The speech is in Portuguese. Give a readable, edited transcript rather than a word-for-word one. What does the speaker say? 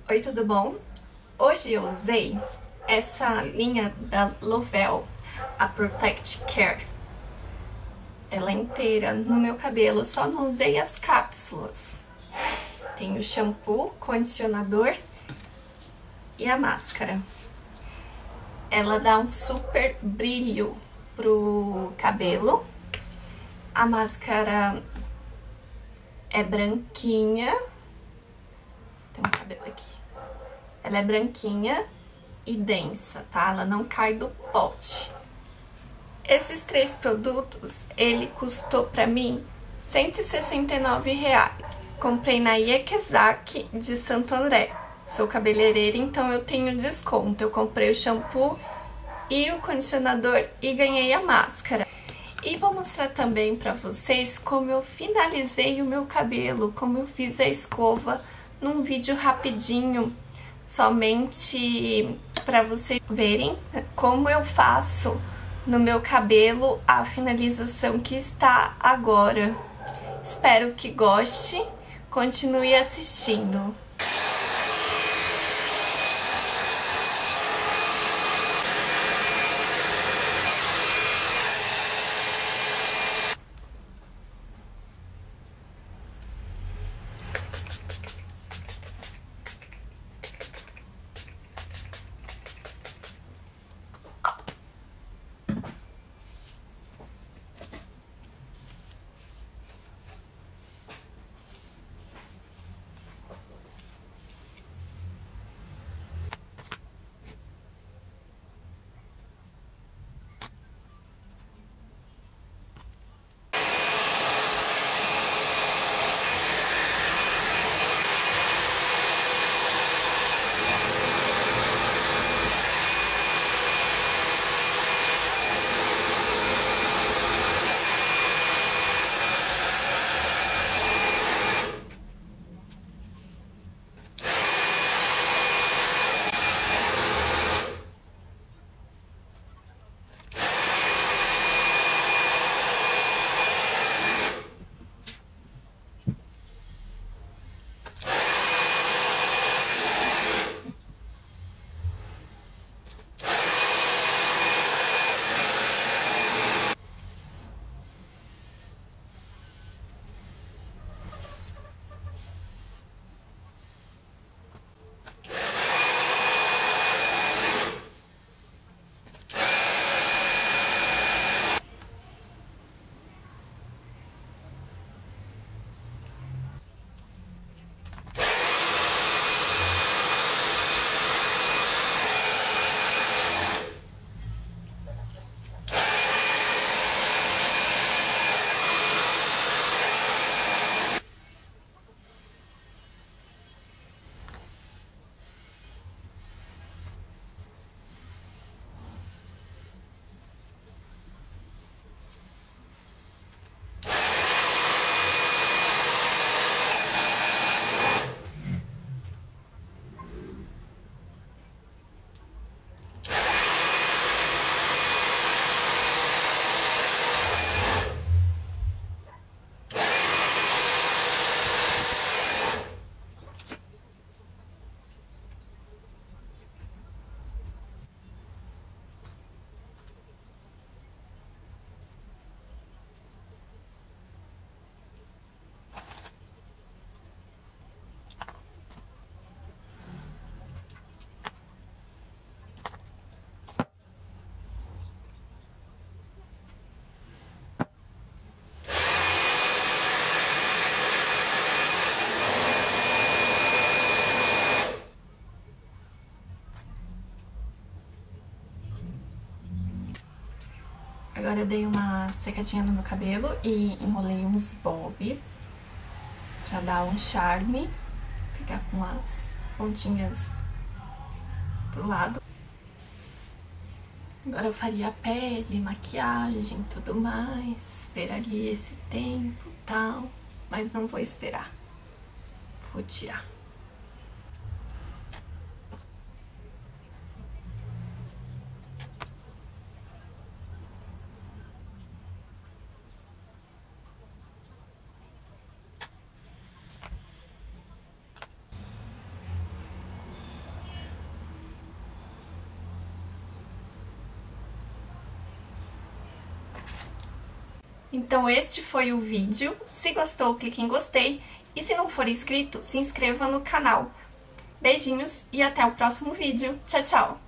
Oi, tudo bom? Hoje eu usei essa linha da Lovell, a Protect Care. Ela é inteira no meu cabelo, só não usei as cápsulas. Tem o shampoo, condicionador e a máscara. Ela dá um super brilho pro cabelo. A máscara é branquinha. Tem um cabelo aqui. Ela é branquinha e densa, tá? Ela não cai do pote. Esses três produtos, ele custou pra mim R$169. Comprei na Iakezaki de Santo André. Sou cabeleireira, então eu tenho desconto. Eu comprei o shampoo e o condicionador e ganhei a máscara. E vou mostrar também pra vocês como eu finalizei o meu cabelo, como eu fiz a escova num vídeo rapidinho, somente pra vocês verem como eu faço no meu cabelo a finalização que está agora. Espero que goste, continue assistindo. Agora eu dei uma secadinha no meu cabelo e enrolei uns bobs pra dar um charme, ficar com as pontinhas pro lado. Agora eu faria a pele, maquiagem, tudo mais, esperaria esse tempo e tal, mas não vou esperar, vou tirar. Então este foi o vídeo. Se gostou, clique em gostei. E se não for inscrito, se inscreva no canal. Beijinhos e até o próximo vídeo. Tchau, tchau!